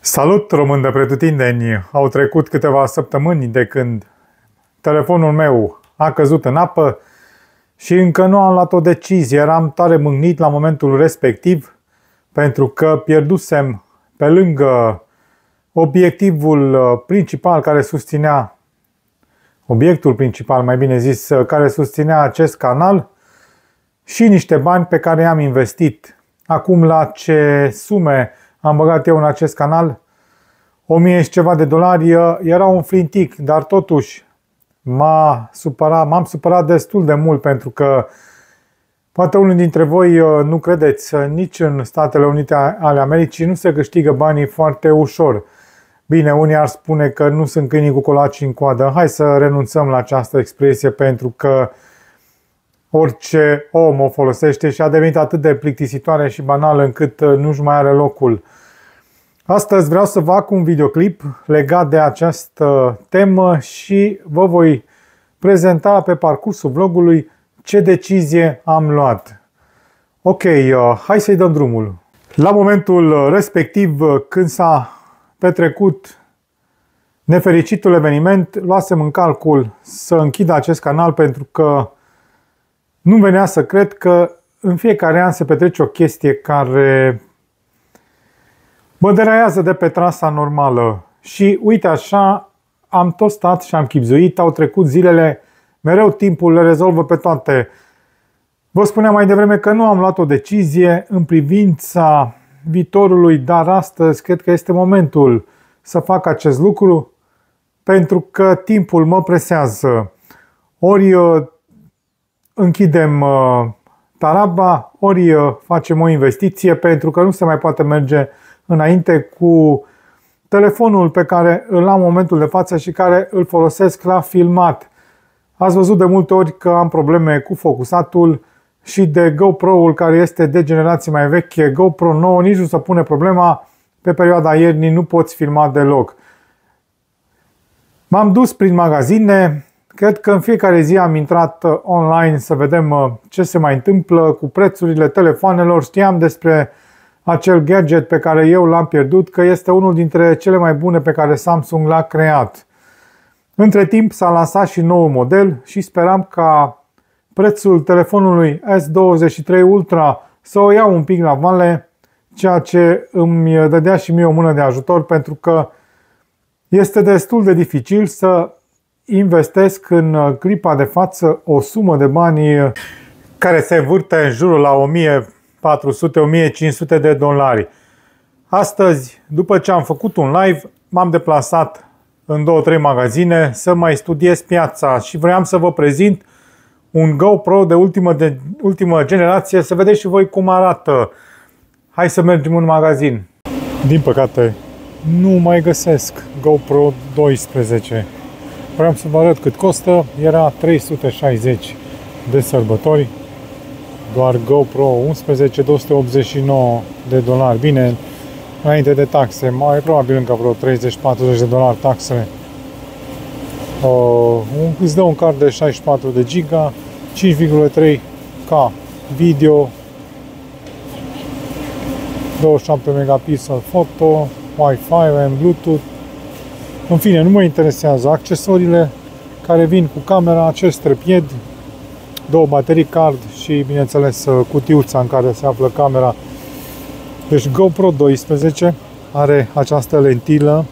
Salut, român de pretutindeni! Au trecut câteva săptămâni de când telefonul meu a căzut în apă și încă nu am luat o decizie. Eram tare mâhnit la momentul respectiv pentru că pierdusem pe lângă obiectivul principal care susținea, obiectul principal, mai bine zis, care susținea acest canal și niște bani pe care i-am investit. Acum la ce sume am băgat eu în acest canal? 1000 și ceva de dolari, era un flintic, dar totuși m-am supărat destul de mult pentru că poate unul dintre voi nu credeți, nici în Statele Unite ale Americii nu se câștigă banii foarte ușor. Bine, unii ar spune că nu sunt câinii cu colaci în coadă. Hai să renunțăm la această expresie pentru că orice om o folosește și a devenit atât de plictisitoare și banală încât nu-și mai are locul. Astăzi vreau să fac un videoclip legat de această temă și vă voi prezenta pe parcursul vlogului ce decizie am luat. Ok, hai să-i dăm drumul. La momentul respectiv, când s-a petrecut nefericitul eveniment, luasem în calcul să închid acest canal pentru că nu venea să cred că în fiecare an se petrece o chestie care mă deraiază de pe trasa normală. Și uite așa, am tot stat și am chibzuit, au trecut zilele, mereu timpul le rezolvă pe toate. Vă spuneam mai devreme că nu am luat o decizie în privința viitorului, dar astăzi cred că este momentul să fac acest lucru pentru că timpul mă presează. Ori închidem taraba, ori facem o investiție pentru că nu se mai poate merge înainte cu telefonul pe care îl am în momentul de față și care îl folosesc la filmat. Ați văzut de multe ori că am probleme cu focusatul și de GoPro-ul care este de generație mai veche. GoPro 9 nici nu se pune problema, pe perioada iernii nu poți filma deloc. M-am dus prin magazine, cred că în fiecare zi am intrat online să vedem ce se mai întâmplă cu prețurile telefoanelor. Știam despre acel gadget pe care eu l-am pierdut, că este unul dintre cele mai bune pe care Samsung l-a creat. Între timp s-a lansat și nou model și speram ca prețul telefonului S23 Ultra să o iau un pic la vale, ceea ce îmi dădea și mie o mână de ajutor pentru că este destul de dificil să investesc în clipa de față o sumă de bani care se învârte în jurul la 1400-1500 de dolari. Astăzi, după ce am făcut un live, m-am deplasat în 2-3 magazine să mai studiez piața și vreau să vă prezint un GoPro de ultimă generație, să vedeți și voi cum arată. Hai să mergem în magazin. Din păcate, nu mai găsesc GoPro 12. Vreau să vă arăt cât costă. Era 360 de sărbători. Doar GoPro 11, 289 de dolari. Bine, înainte de taxe, mai probabil încă vreo 30-40 de dolari taxele. Îți dă un card de 64 de giga, 5,3K video, 27 megapixel foto, Wi-Fi, and Bluetooth. În fine, nu mă interesează accesoriile care vin cu camera, acest trepied, 2 baterii card și, bineînțeles, cutiuța în care se află camera. Deci GoPro 12 are această lentilă,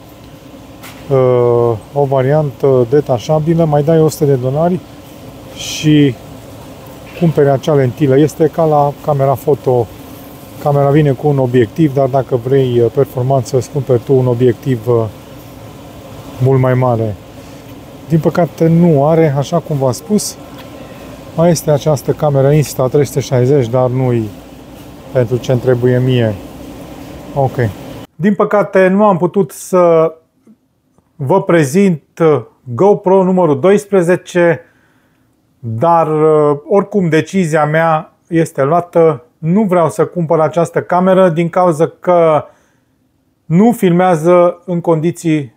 o variantă detașabilă, mai dai 100 de dolari și cumperi acea lentilă. Este ca la camera foto. Camera vine cu un obiectiv, dar dacă vrei performanță, îți cumperi tu un obiectiv mult mai mare. Din păcate nu are, așa cum v-am spus. Mai este această cameră Insta360, dar nu-i pentru ce îmi trebuie mie. Ok. Din păcate nu am putut să vă prezint GoPro numărul 12, dar oricum decizia mea este luată. Nu vreau să cumpăr această cameră din cauza că nu filmează în condiții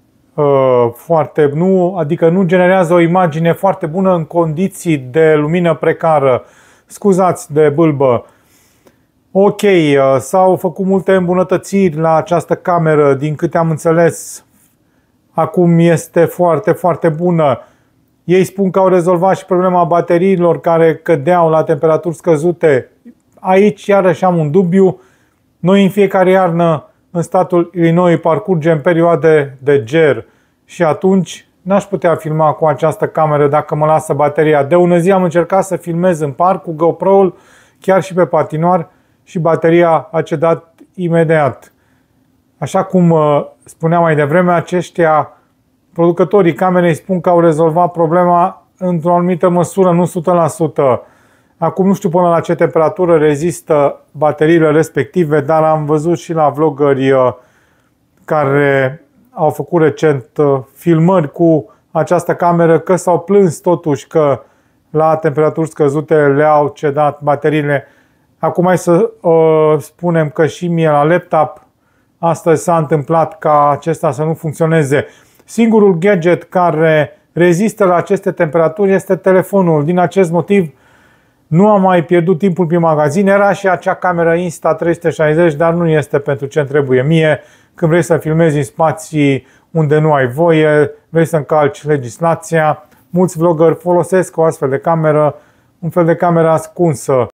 adică nu generează o imagine foarte bună în condiții de lumină precară. Scuzați de bâlbă. Ok, s-au făcut multe îmbunătățiri la această cameră, din câte am înțeles. Acum este foarte, foarte bună. Ei spun că au rezolvat și problema bateriilor care cădeau la temperaturi scăzute. Aici iarăși am un dubiu. Noi în fiecare iarnă în statul Illinois parcurgem perioade de ger și atunci n-aș putea filma cu această cameră dacă mă lasă bateria. De ună zi am încercat să filmez în parc cu GoPro-ul, chiar și pe patinoar, și bateria a cedat imediat. Așa cum spuneam mai devreme, aceștia, producătorii camerei, spun că au rezolvat problema într-o anumită măsură, nu 100%. Acum nu știu până la ce temperatură rezistă bateriile respective, dar am văzut și la vloggeri care au făcut recent filmări cu această cameră că s-au plâns totuși că la temperaturi scăzute le-au cedat bateriile. Acum hai să spunem că și mie la laptop astăzi s-a întâmplat ca acesta să nu funcționeze. Singurul gadget care rezistă la aceste temperaturi este telefonul. Din acest motiv nu am mai pierdut timpul prin magazin. Era și acea cameră Insta360, dar nu este pentru ce îmi trebuie mie. Când vrei să filmezi în spații unde nu ai voie, vrei să încalci legislația, mulți vloggeri folosesc o astfel de cameră, un fel de cameră ascunsă.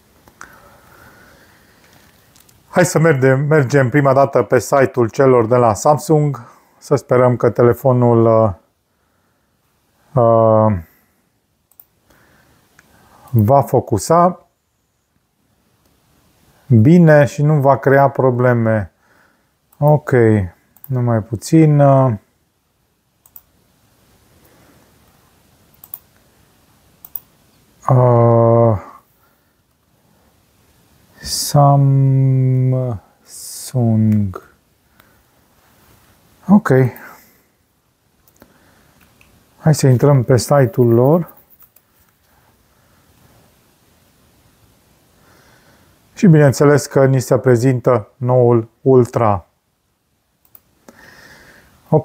Hai să mergem prima dată pe site-ul celor de la Samsung, să sperăm că telefonul va focusa bine și nu va crea probleme. Ok, numai puțin. Samsung. Ok. Hai să intrăm pe site-ul lor. Și bineînțeles că ni se prezintă noul Ultra. Ok.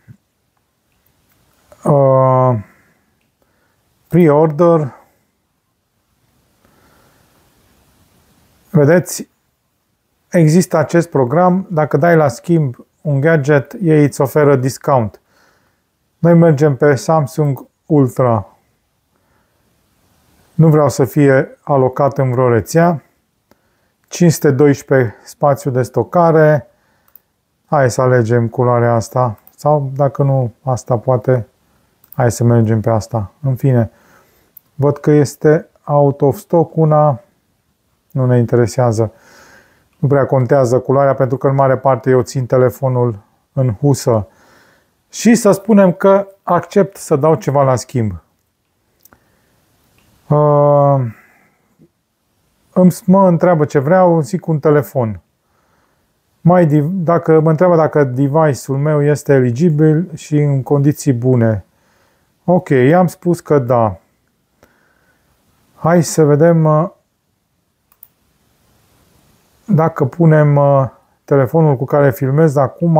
Pre-order. Vedeți, există acest program. Dacă dai la schimb un gadget, ei îți oferă discount. Noi mergem pe Samsung Ultra. Nu vreau să fie alocat în vreo rețea. 512 spațiu de stocare. Hai să alegem culoarea asta. Sau dacă nu, asta poate. Hai să mergem pe asta. În fine, văd că este out of stock una. Nu ne interesează. Nu prea contează culoarea pentru că în mare parte eu țin telefonul în husă. Și să spunem că accept să dau ceva la schimb. Mă întreabă ce vreau, zic un telefon. Dacă mă întreabă dacă device-ul meu este eligibil și în condiții bune. Ok, i-am spus că da. Hai să vedem dacă punem telefonul cu care filmez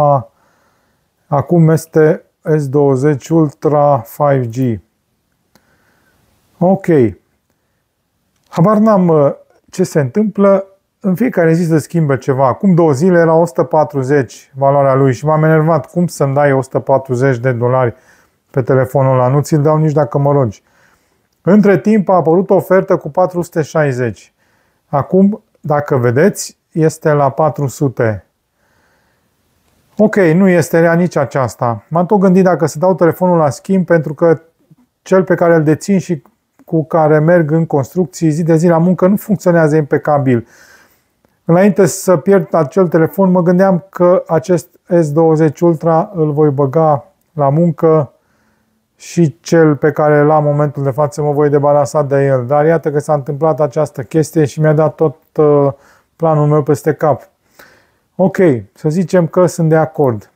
acum este S20 Ultra 5G. Ok. Habar n-am ce se întâmplă. În fiecare zi se schimbă ceva. Acum 2 zile era 140 valoarea lui și m-am enervat. Cum să-mi dai 140 de dolari pe telefonul ăla? Nu ți-l dau nici dacă mă rogi. Între timp a apărut o ofertă cu 460. Acum, dacă vedeți, este la 400. Ok, nu este rea nici aceasta. M-am tot gândit dacă să dau telefonul la schimb, pentru că cel pe care îl dețin și cu care merg în construcții zi de zi la muncă nu funcționează impecabil. Înainte să pierd acel telefon, mă gândeam că acest S20 Ultra îl voi băga la muncă și cel pe care la momentul de față mă voi debarasa de el. Dar iată că s-a întâmplat această chestie și mi-a dat tot planul meu peste cap. Ok, să zicem că sunt de acord.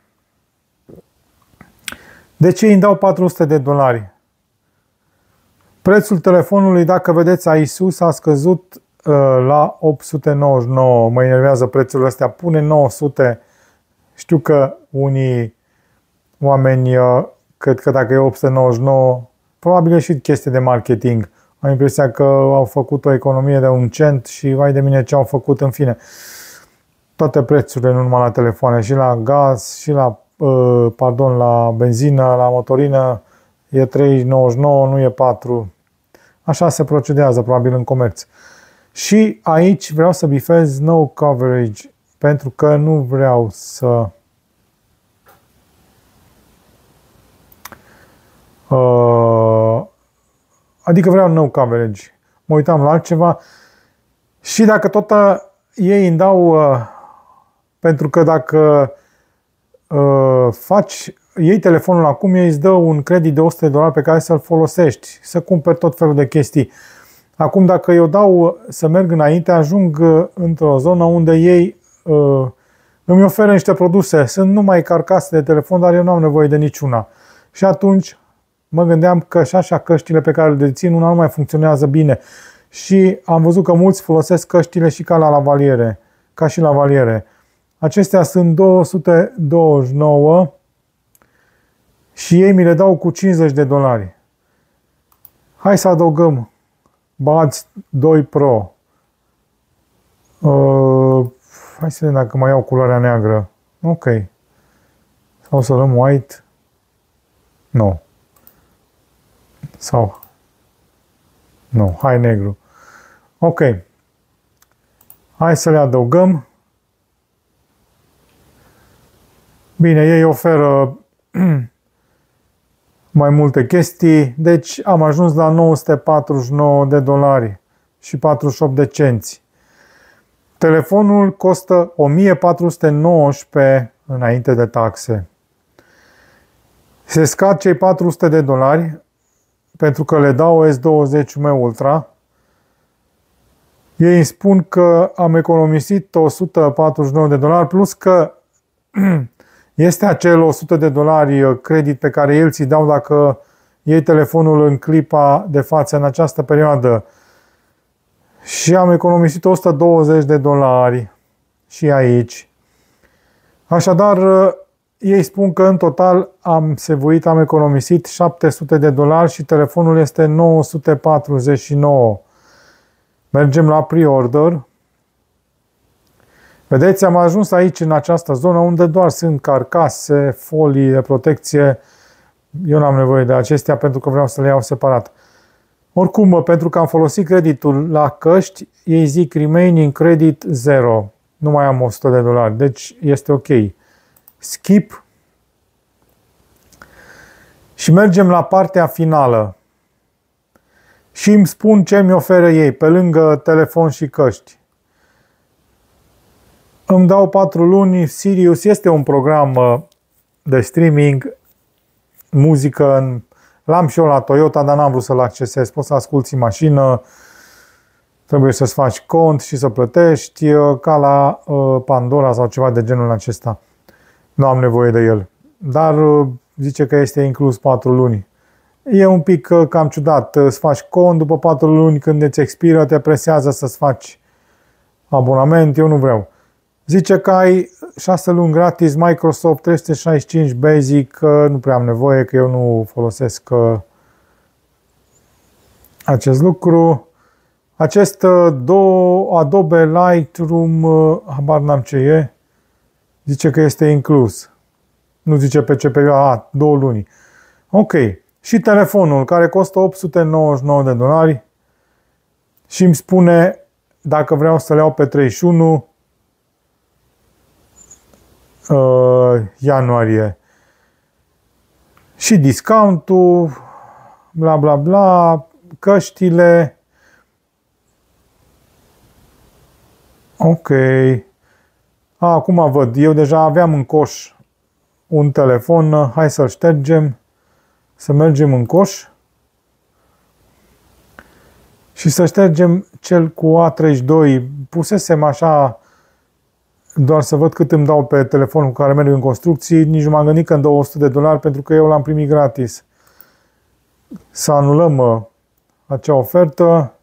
De ce îi dau 400 de dolari? Prețul telefonului, dacă vedeți aici sus, a scăzut la 899. Mă enervează prețurile astea. Pune 900. Știu că unii oameni cred că dacă e 899, probabil e și chestie de marketing. Am impresia că au făcut o economie de 1 cent și vai de mine ce au făcut, în fine. Toate prețurile, nu numai la telefoane, și la gaz, și la, la benzină, la motorină, e 3,99, nu e 4. Așa se procedează probabil în comerț. Și aici vreau să bifez no coverage, pentru că nu vreau să adică vreau no coverage. Mă uitam la altceva și dacă tot ei îmi dau pentru că dacă iei telefonul acum, ei îți dă un credit de $100 pe care să-l folosești, să cumperi tot felul de chestii. Acum, dacă eu dau să merg înainte, ajung într-o zonă unde ei îmi oferă niște produse. Sunt numai carcase de telefon, dar eu nu am nevoie de niciuna. Și atunci mă gândeam că și așa căștile pe care le dețin, una nu mai funcționează bine. Și am văzut că mulți folosesc căștile și ca la lavaliere, ca și lavaliere. Acestea sunt 229 și ei mi le dau cu $50. Hai să adăugăm Buds 2 Pro. Hai să vedem dacă mai iau culoarea neagră. Ok. Sau să luăm white. Nu. Sau. Nu, hai negru. Ok. Hai să le adăugăm. Bine, ei oferă mai multe chestii, deci am ajuns la $949 și 48 de cenți. Telefonul costă 1419 înainte de taxe. Se scad cei $400 pentru că le dau S20 Ultra. Ei îmi spun că am economisit $149 plus că este acel $100 credit pe care el ți dau dacă iei telefonul în clipa de față în această perioadă. Și am economisit $120 și aici. Așadar, ei spun că în total am economisit $700 și telefonul este 949. Mergem la pre-order. Vedeți, am ajuns aici în această zonă unde doar sunt carcase, folii de protecție. Eu n-am nevoie de acestea pentru că vreau să le iau separat. Oricum, pentru că am folosit creditul la căști, ei zic remaining credit 0. Nu mai am $100, deci este ok. Skip. Și mergem la partea finală. Și îmi spun ce mi oferă ei, pe lângă telefon și căști. Îmi dau 4 luni, Sirius este un program de streaming, muzică, l-am și eu la Toyota, dar n-am vrut să-l accesez. Poți să asculti în mașină, trebuie să-ți faci cont și să plătești, ca la Pandora sau ceva de genul acesta. Nu am nevoie de el, dar zice că este inclus 4 luni. E un pic cam ciudat, îți faci cont, după 4 luni când îți expiră, te presează să-ți faci abonament, eu nu vreau. Zice că ai 6 luni gratis Microsoft 365 Basic, nu prea am nevoie, că eu nu folosesc acest lucru. Acest Adobe Lightroom, habar n-am ce e, zice că este inclus. Nu zice pe ce perioadă, 2 luni. Ok. Și telefonul, care costă $899 și îmi spune dacă vreau să le iau pe 31 ianuarie. Și discountul, bla bla bla, căștile. Ok. Acum văd, eu deja aveam în coș un telefon, hai să-l ștergem, să mergem în coș și să ștergem cel cu A32. Pusesem așa doar să văd cât îmi dau pe telefonul cu care merg în construcții, nici nu m-am gândit că îmi dau $100 pentru că eu l-am primit gratis. Să anulăm acea ofertă.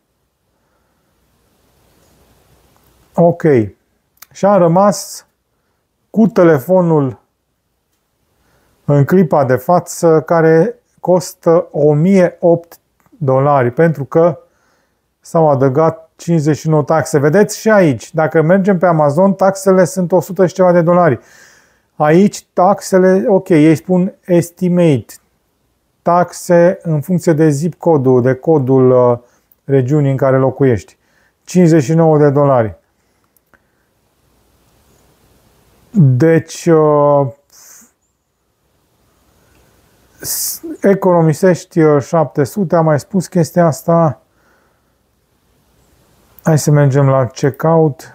Ok. Și am rămas cu telefonul în clipa de față care costă $1008 pentru că s-au adăugat 59 taxe. Vedeți și aici, dacă mergem pe Amazon, taxele sunt 100 și ceva de dolari. Aici taxele, ok, ei spun estimate, taxe în funcție de zip codul, de codul regiunii în care locuiești. 59 de dolari. Deci, economisești 700, am mai spus chestia asta. Hai să mergem la checkout.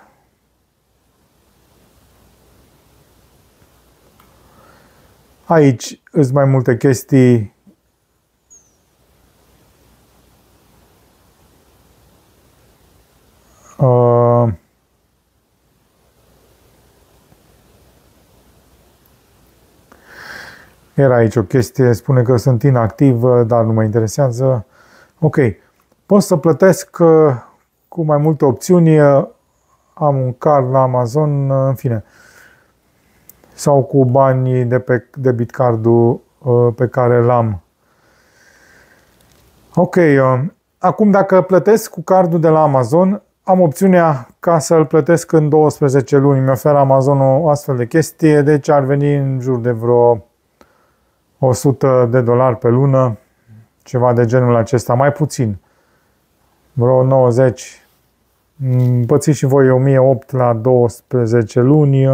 Aici sunt mai multe chestii. Era aici o chestie, spune că sunt inactiv, dar nu mă interesează. Ok, pot să plătesc cu mai multe opțiuni, am un card la Amazon, în fine, sau cu banii de pe debit cardul pe care l-am. Ok, acum dacă plătesc cu cardul de la Amazon, am opțiunea ca să-l plătesc în 12 luni. Mi oferă Amazon o astfel de chestie, deci ar veni în jur de vreo 100 de dolari pe lună, ceva de genul acesta, mai puțin, vreo 90. Pățiți și voi 1008 la 12 luni,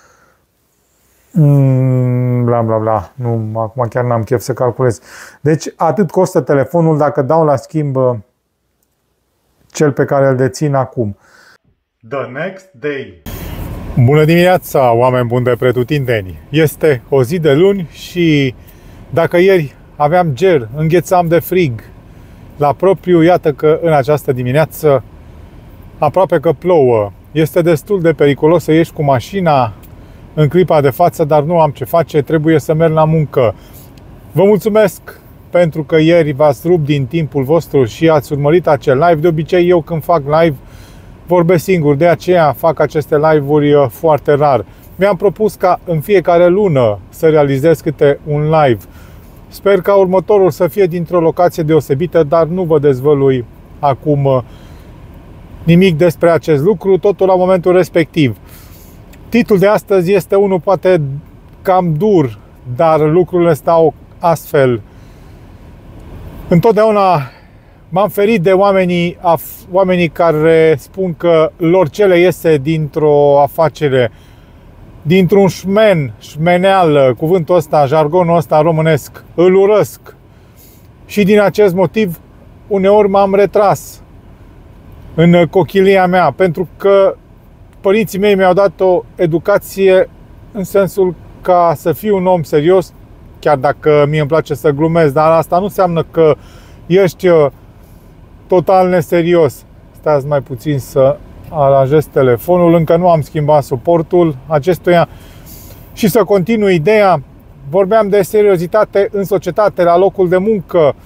bla bla bla, nu, acum chiar n-am chef să calculez. Deci atât costă telefonul dacă dau la schimb cel pe care îl dețin acum. The next day. Bună dimineața, oameni buni de pretutindeni! Este o zi de luni și dacă ieri aveam ger, înghețam de frig la propriu, iată că în această dimineață aproape că plouă. Este destul de periculos să ieși cu mașina în clipa de față, dar nu am ce face, trebuie să merg la muncă. Vă mulțumesc pentru că ieri v-ați rupt din timpul vostru și ați urmărit acel live. De obicei eu când fac live vorbesc singur, de aceea fac aceste live-uri foarte rar. Mi-am propus ca în fiecare lună să realizez câte un live. Sper ca următorul să fie dintr-o locație deosebită, dar nu vă dezvălui acum nimic despre acest lucru, totul la momentul respectiv. Titlul de astăzi este unul poate cam dur, dar lucrurile stau astfel. Întotdeauna m-am ferit de oamenii care spun că lor ce le iese dintr-o afacere, dintr-un șmeneală, cuvântul ăsta, jargonul ăsta românesc, îl urăsc. Și din acest motiv, uneori m-am retras în cochilia mea, pentru că părinții mei mi-au dat o educație în sensul ca să fiu un om serios, chiar dacă mie îmi place să glumesc, dar asta nu înseamnă că ești total neserios. Stați mai puțin să aranjez telefonul, încă nu am schimbat suportul acestuia. Și să continui ideea, vorbeam de seriozitate în societate, la locul de muncă.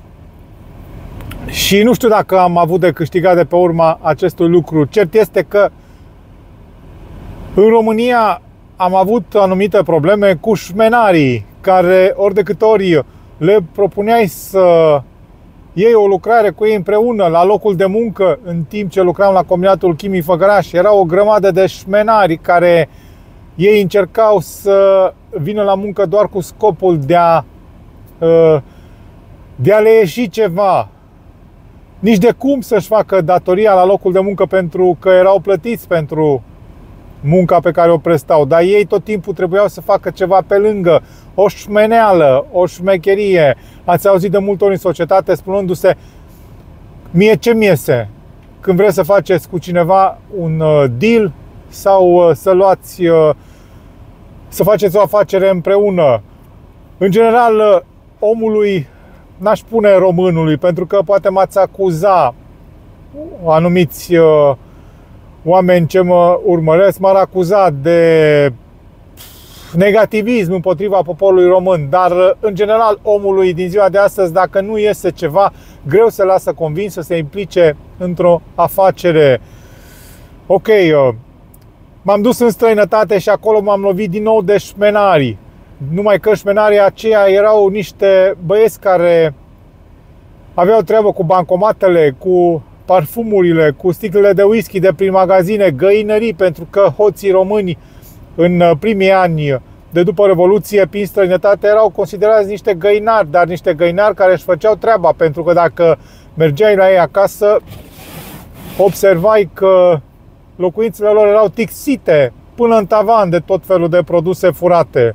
Și nu știu dacă am avut de câștigat de pe urma acestui lucru. Cert este că în România am avut anumite probleme cu șmenarii, care ori de câte ori le propuneai să iei o lucrare cu ei împreună la locul de muncă, în timp ce lucram la Combinatul Chimii Făgăraș, era o grămadă de șmenari care ei încercau să vină la muncă doar cu scopul de a le ieși ceva. Nici de cum să-și facă datoria la locul de muncă, pentru că erau plătiți pentru munca pe care o prestau, dar ei tot timpul trebuiau să facă ceva pe lângă, o șmeneală, o șmecherie. Ați auzit de multe ori în societate spunându-se: mie ce-mi iese când vreți să faceți cu cineva un deal sau să faceți o afacere împreună. În general, omului, n-aș spune românului, pentru că poate m-ați acuza anumiți oameni ce mă urmăresc, m-ar acuza de negativism împotriva poporului român, dar în general omului din ziua de astăzi, dacă nu iese ceva, greu se lasă convins să se implice într-o afacere. Ok, m-am dus în străinătate și acolo m-am lovit din nou de șmenari. Numai că șmenarii aceia erau niște băieți care aveau treabă cu bancomatele, cu parfumurile, cu sticlele de whisky de prin magazine, găinării, pentru că hoții români în primii ani de după Revoluție, prin străinătate, erau considerați niște găinari, dar niște găinari care își făceau treaba, pentru că dacă mergeai la ei acasă, observai că locuințele lor erau tixite până în tavan de tot felul de produse furate.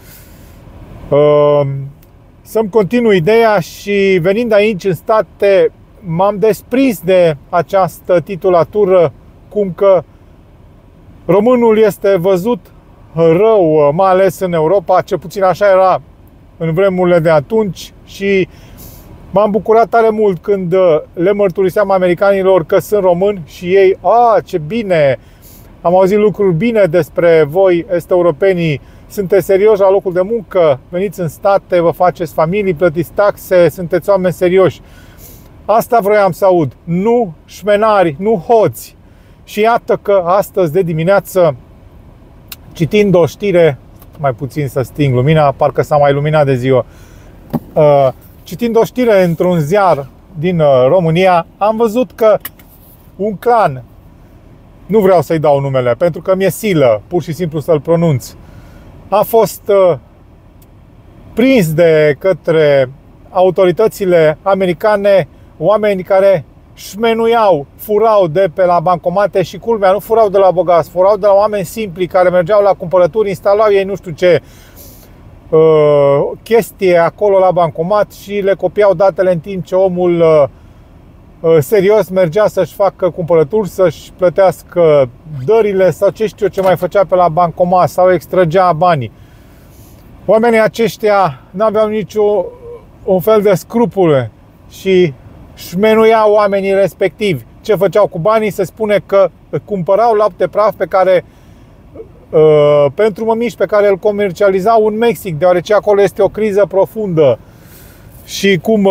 Să-mi continui ideea și venind aici în state, m-am desprins de această titulatură cum că românul este văzut rău, mai ales în Europa, cel puțin așa era în vremurile de atunci și m-am bucurat tare mult când le mărturiseam americanilor că sunt români și ei, ce bine, am auzit lucruri bine despre voi, est-europenii, sunteți serioși la locul de muncă, veniți în state, vă faceți familii, plătiți taxe, sunteți oameni serioși. Asta vroiam să aud, nu șmenari, nu hoți. Și iată că astăzi de dimineață, citind o știre, mai puțin să sting lumina, parcă s-a mai luminat de ziua, citind o știre într-un ziar din România, am văzut că un clan, nu vreau să-i dau numele, pentru că mi-e silă, pur și simplu să-l pronunț, a fost prins de către autoritățile americane oameni care șmenuiau, furau de pe la bancomate și culmea, nu furau de la bogați, furau de la oameni simpli care mergeau la cumpărături, instalau ei nu știu ce chestie acolo la bancomat și le copiau datele în timp ce omul serios mergea să-și facă cumpărături, să-și plătească dările sau ce știu ce mai făcea pe la bancomat sau extragea banii. Oamenii aceștia n-aveau un fel de scrupule și șmenuiau oamenii respectivi. Ce făceau cu banii? Se spune că cumpărau lapte praf pe care, pentru mămiși pe care îl comercializau în Mexic, deoarece acolo este o criză profundă. Și cum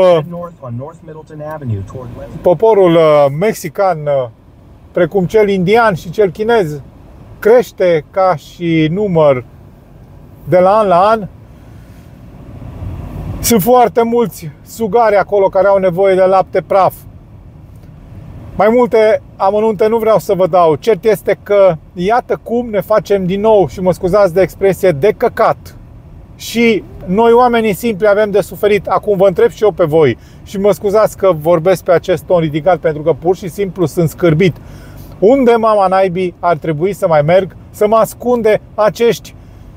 poporul mexican, precum cel indian și cel chinez, crește ca și număr de la an la an, sunt foarte mulți sugari acolo care au nevoie de lapte praf. Mai multe amănunte nu vreau să vă dau. Cert este că iată cum ne facem din nou, și mă scuzați de expresie, de căcat. Și noi oamenii simpli avem de suferit. Acum vă întreb și eu pe voi și mă scuzați că vorbesc pe acest ton ridicat, pentru că pur și simplu sunt scârbit. Unde mama naibii ar trebui să mai merg să mă ascunde acești,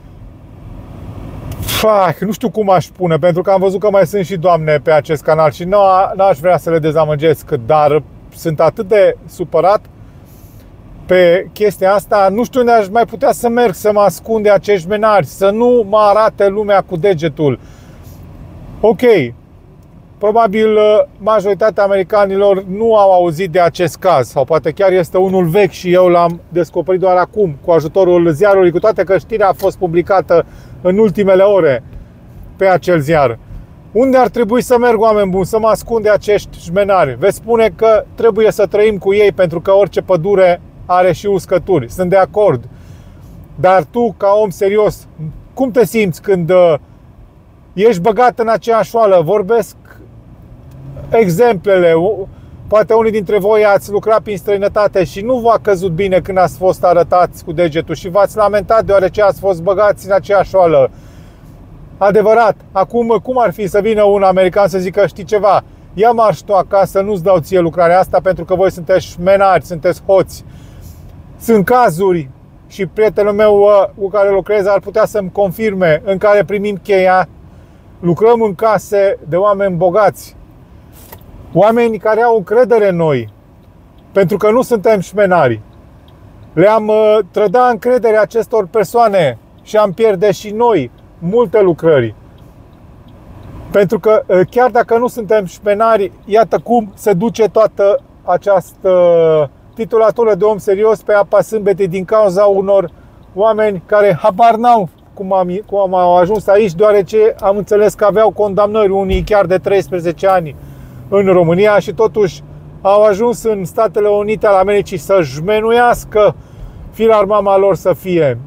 nu știu cum aș spune, pentru că am văzut că mai sunt și doamne pe acest canal și n-aș vrea să le dezamăgesc, dar sunt atât de supărat pe chestia asta. Nu știu unde aș mai putea să merg să mă ascund de acești menari, să nu mă arate lumea cu degetul. Ok, probabil majoritatea americanilor nu au auzit de acest caz, sau poate chiar este unul vechi și eu l-am descoperit doar acum cu ajutorul ziarului, cu toate că știrea a fost publicată în ultimele ore pe acel ziar. Unde ar trebui să merg, oameni buni, să mă ascund de acești șmenari? Veți spune că trebuie să trăim cu ei pentru că orice pădure are și uscături. Sunt de acord. Dar tu, ca om serios, cum te simți când ești băgat în aceeași oală? Vorbesc exemplele. Poate unii dintre voi ați lucrat prin străinătate și nu v-a căzut bine când ați fost arătați cu degetul și v-ați lamentat deoarece ați fost băgați în aceeași oală. Adevărat. Acum, cum ar fi să vină un american să zică, știi ceva, ia marș tu acasă, nu-ți dau ție lucrarea asta pentru că voi sunteți șmenari, sunteți hoți. Sunt cazuri și prietenul meu cu care lucrez ar putea să-mi confirme, în care primim cheia, lucrăm în case de oameni bogați, oameni care au încredere în noi, pentru că nu suntem șmenari. Le-am trădat încrederea acestor persoane și am pierde și noi multe lucrări. Pentru că chiar dacă nu suntem șmenari, iată cum se duce toată această titulatură de om serios pe apa sâmbetei din cauza unor oameni care habar n-au cum au ajuns aici, deoarece am înțeles că aveau condamnări, unii chiar de 13 ani în România și totuși au ajuns în Statele Unite ale Americii să jmenuiască filar mama lor să fie.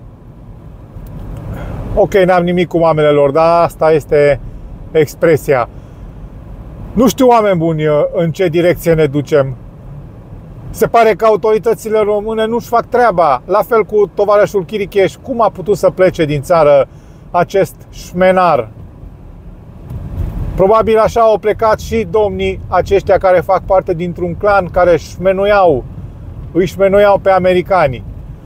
Ok, n-am nimic cu mamele lor, dar asta este expresia. Nu știu, oameni buni, în ce direcție ne ducem. Se pare că autoritățile române nu-și fac treaba. La fel cu tovarășul Chiricheș. Cum a putut să plece din țară acest șmenar? Probabil așa au plecat și domnii aceștia care fac parte dintr-un clan care îi șmenuiau pe americani.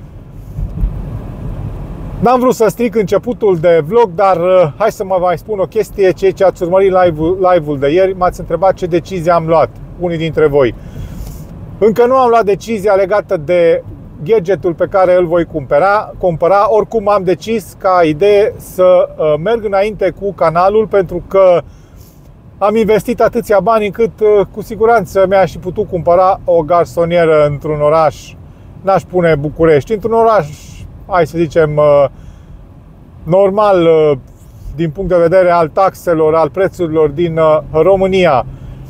N-am vrut să stric începutul de vlog, dar hai să mă mai spun o chestie. Cei ce ați urmărit live-ul de ieri m-ați întrebat ce decizie am luat, unii dintre voi. Încă nu am luat decizia legată de gadgetul pe care îl voi cumpăra. Oricum am decis ca idee să merg înainte cu canalul, pentru că am investit atâția bani încât cu siguranță mi-aș și putut cumpăra o garsonieră într-un oraș. N-aș pune București, într-un oraș, hai să zicem, normal din punct de vedere al taxelor, al prețurilor din România.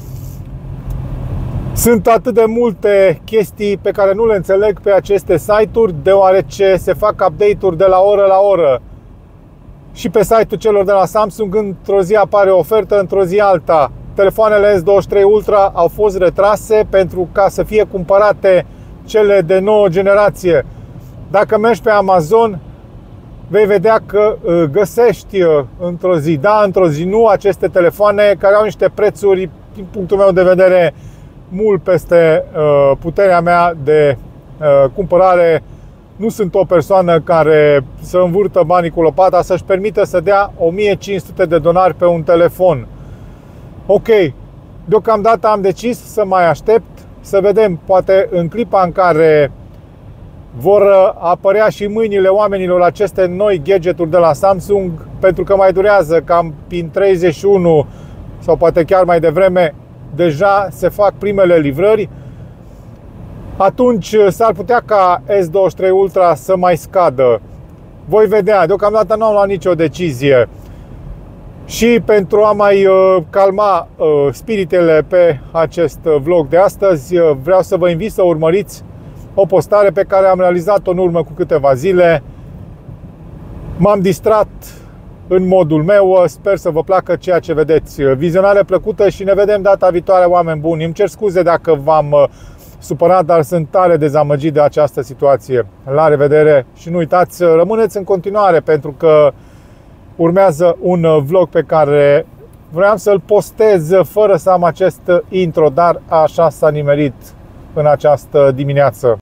Sunt atât de multe chestii pe care nu le înțeleg pe aceste site-uri, deoarece se fac update-uri de la oră la oră. Și pe site-ul celor de la Samsung, într-o zi apare o ofertă, într-o zi alta. Telefoanele S23 Ultra au fost retrase pentru ca să fie cumpărate cele de nouă generație. Dacă mergi pe Amazon, vei vedea că găsești într-o zi, da, într-o zi nu, aceste telefoane care au niște prețuri, din punctul meu de vedere, mult peste puterea mea de cumpărare. Nu sunt o persoană care să învârtă banii cu lopata, să-și permită să dea $1500 pe un telefon. Ok, deocamdată am decis să mai aștept, să vedem, poate în clipa în care vor apărea și mâinile oamenilor aceste noi gadgeturi de la Samsung, pentru că mai durează cam prin 31 sau poate chiar mai devreme, deja se fac primele livrări. Atunci s-ar putea ca S23 Ultra să mai scadă. Voi vedea, deocamdată nu am luat nicio decizie. Și pentru a mai calma spiritele pe acest vlog de astăzi, vreau să vă invit să urmăriți o postare pe care am realizat-o în urmă cu câteva zile. M-am distrat în modul meu, sper să vă placă ceea ce vedeți. Vizionare plăcută și ne vedem data viitoare, oameni buni. Îmi cer scuze dacă v-am supărat, dar sunt tare dezamăgit de această situație. La revedere și nu uitați, rămâneți în continuare, pentru că urmează un vlog pe care vreau să-l postez fără să am acest intro, dar așa s-a nimerit în această dimineață.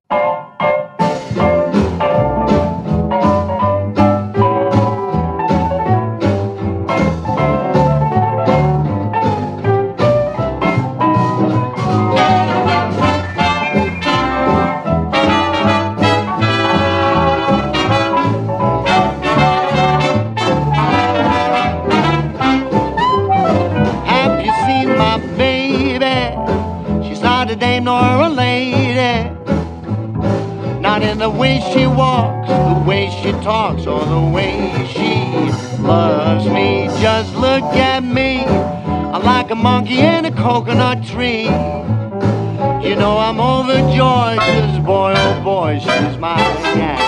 Nor a lady, not in the way she walks, the way she talks, or the way she loves me. Just look at me, I'm like a monkey in a coconut tree. You know I'm overjoyed, 'cause boy, oh boy, she's my gal.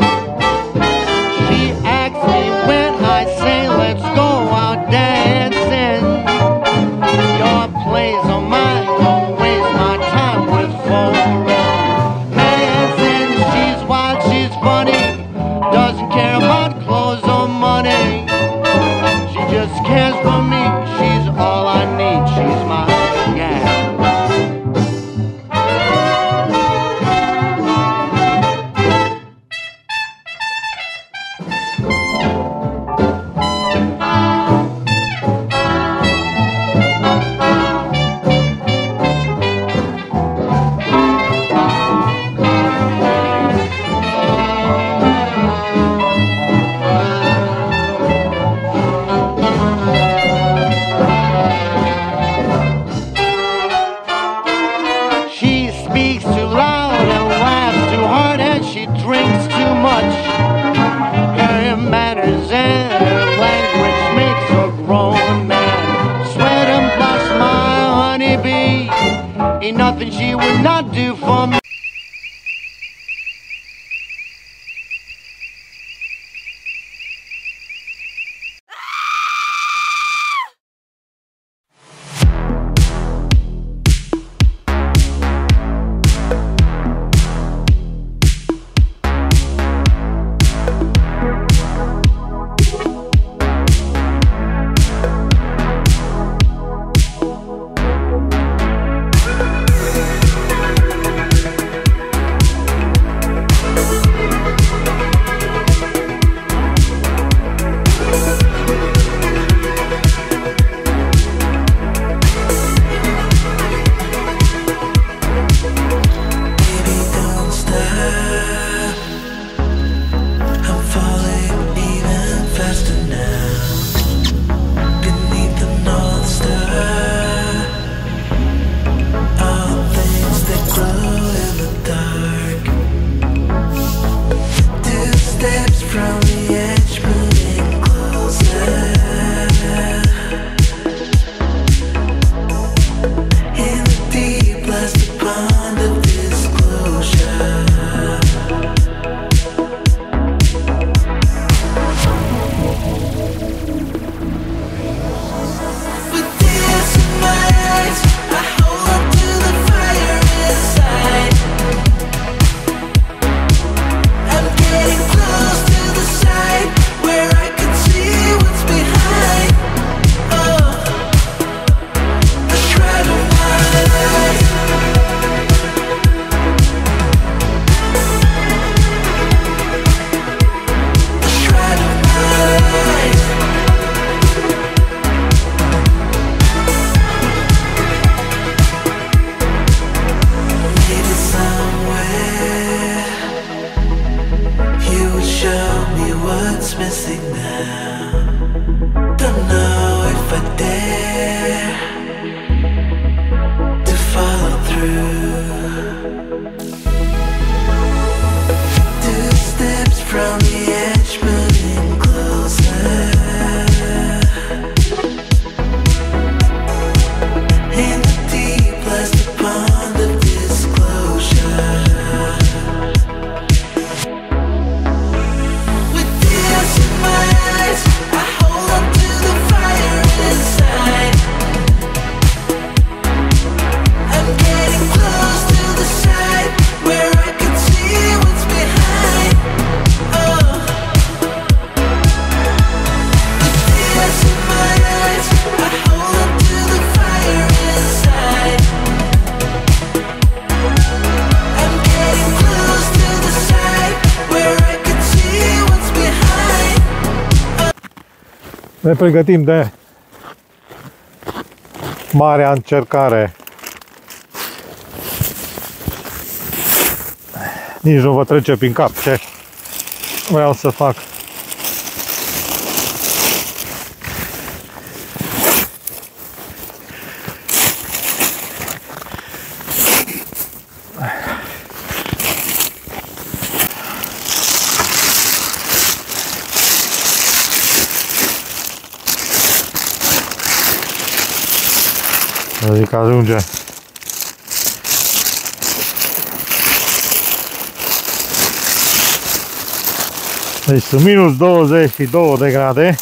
She asks me when I say let's go out dancing. Your place or mine, don't waste my time with romancing. She's wild, she's funny, doesn't care about clothes or money. She just cares for me, she's all I need, she's my gal. Ain't nothing she would not do for me. Ne pregătim de marea încercare. Nici nu vă trece prin cap ce vreau să fac. Adică ajunge. Deci sunt minus 22 de grade.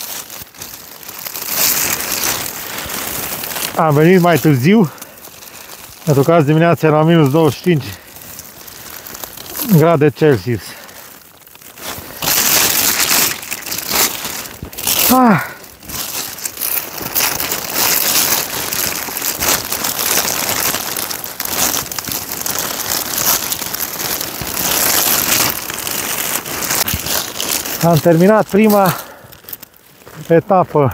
Am venit mai târziu, pentru că azi dimineața era minus 25 grade Celsius. Am terminat prima etapă.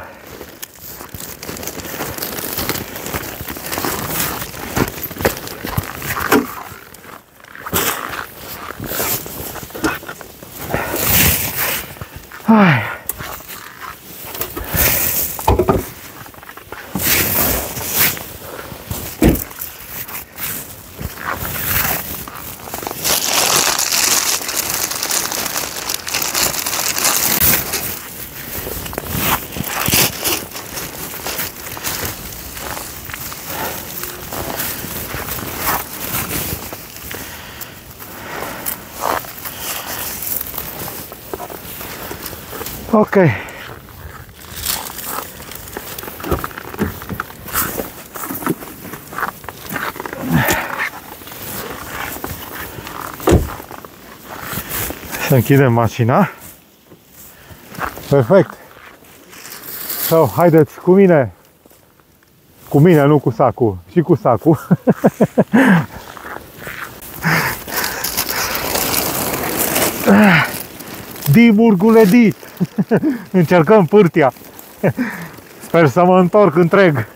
Hai. Ok. Să închidem mașina. Perfect. So, haideți cu mine. Cu mine, nu cu sacul. Și cu sacul. Dimurguledit. Încercăm pârtia. Sper să mă întorc întreg.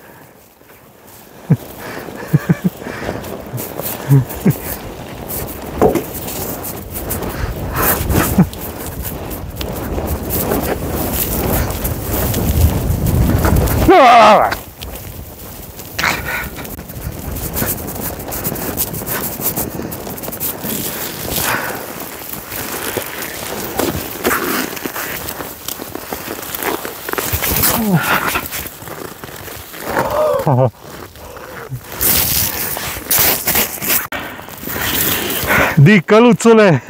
Dicăluțule!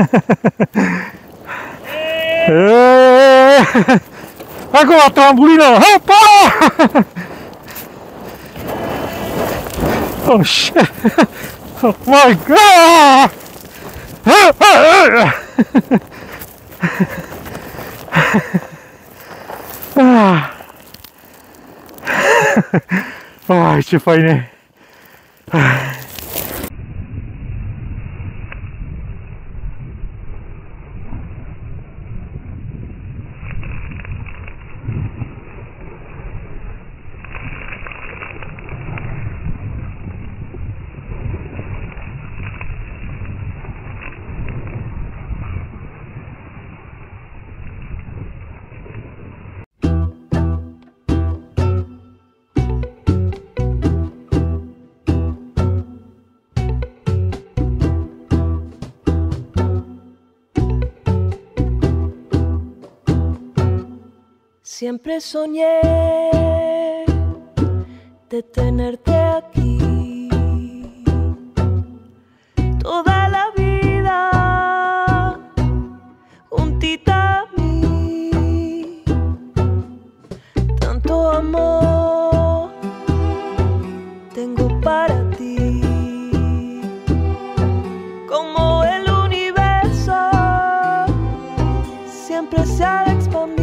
Acum trambulină! Hopa! Oh shit! Oh my god! Ai, ce faine! Siempre soñé de tenerte aquí toda la vida juntita a mí. Tanto amor tengo para ti, como el universo siempre se ha de expandir.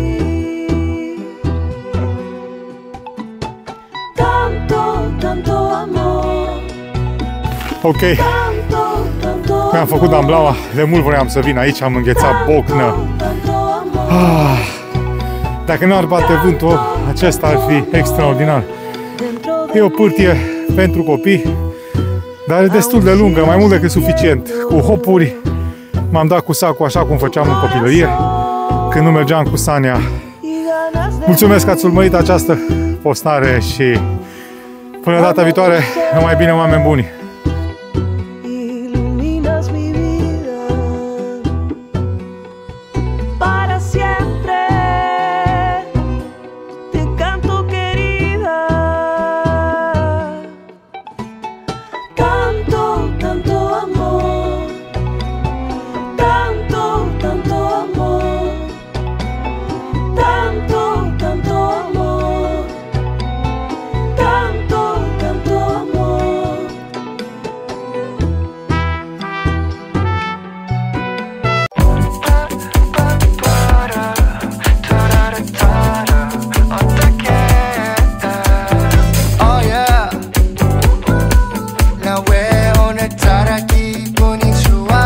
Tanto amor. Ok. Mi-am făcut damblaua. De mult vreau să vin aici, am înghețat bocnă. Dacă n-ar bate vântul, acesta ar fi extraordinar. E o pârtie pentru copii, dar e destul de lungă, mai mult decât suficient. Cu hopuri m-am dat cu sacul așa cum făceam în copilărie, când nu mergeam cu Sania. Mulțumesc că ați urmărit această postare și până data viitoare, numai bine, oameni buni!